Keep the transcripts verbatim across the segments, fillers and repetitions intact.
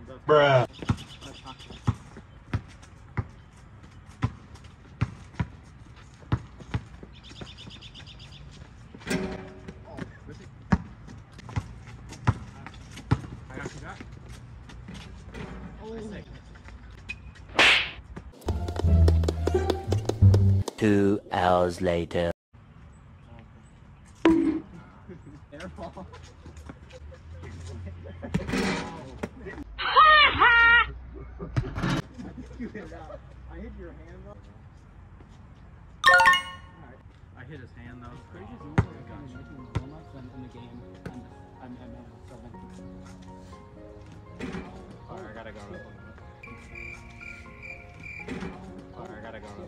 Bruh. Two hours later. I hit your hand though. I hit his hand though. Pretty good. You were kind of making warm-ups in the game. I'm, I'm, I'm uh, Alright, I gotta go. Alright, I gotta go.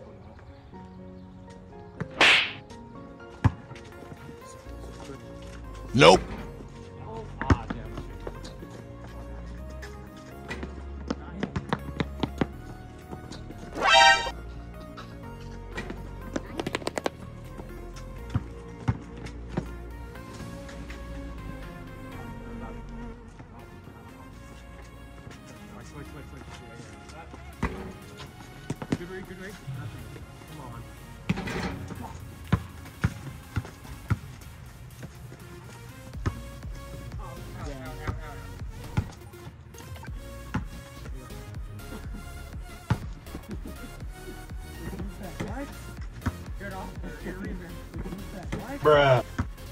Nope. Oh, ah, damn. Switch, switch, switch. Yeah, yeah. Good read, good read. Come on. Come on. Oh, ow, ow, ow, ow. Get it off. Get it in there. Bruh.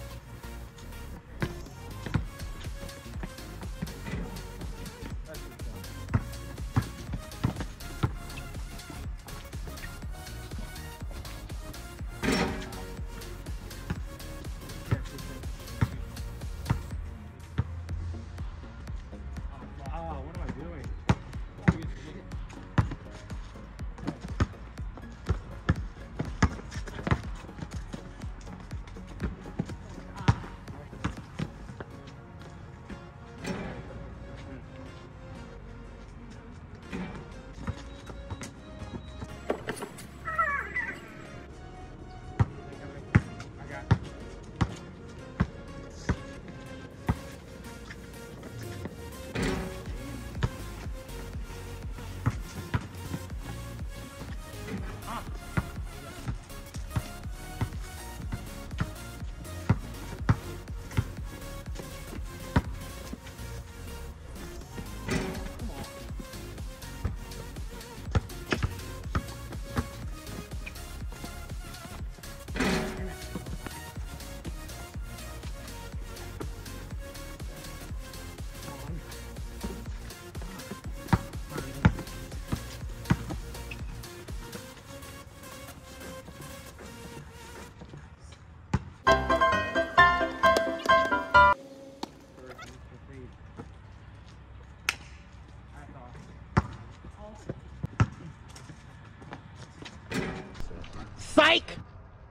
Wow, what am I doing? Psych!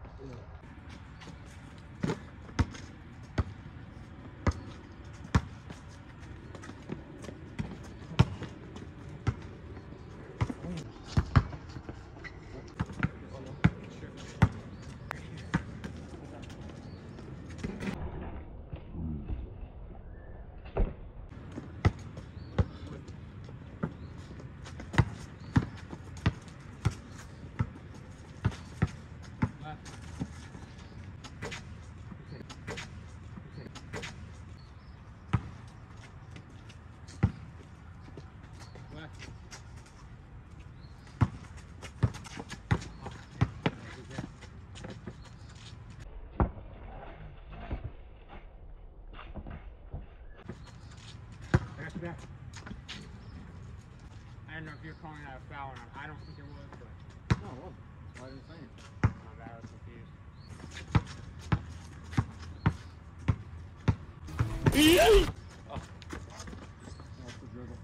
Back. I don't know if you're calling that a foul or not. I don't think it was, but. No, well, why didn't you say it? My bad, I was confused. Oh. That's the dribble.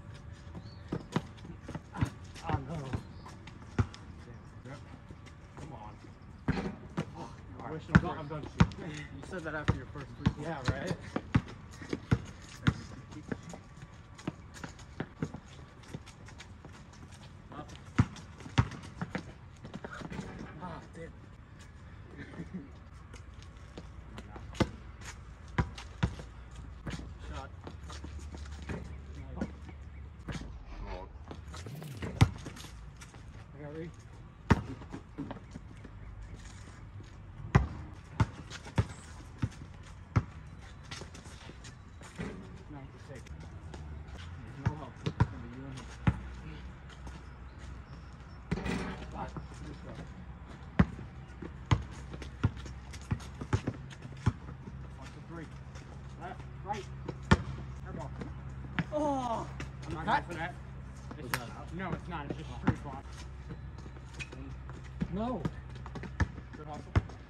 Oh no. Yep. Come on. Oh, I wish I'm done. I'm done shooting. You said that after your first three. Yeah, right? Ah, damn. Shot. What? For that? Was It's, that out? no, it's not. It's just free block. No. Good hustle.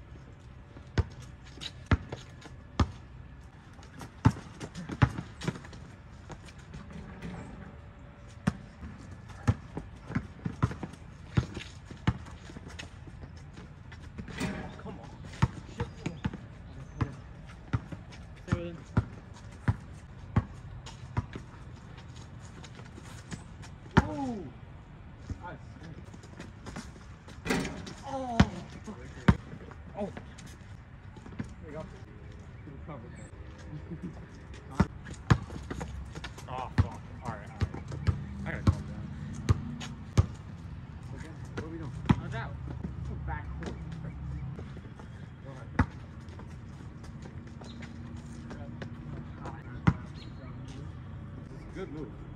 Come on. Stay with him. Ooh. Nice. Oh. Oh. There you go. Good recovery. Oh, fuck. Alright, alright. I gotta calm down. Okay, what are we doing? No doubt. Go back court. Go ahead. Good move.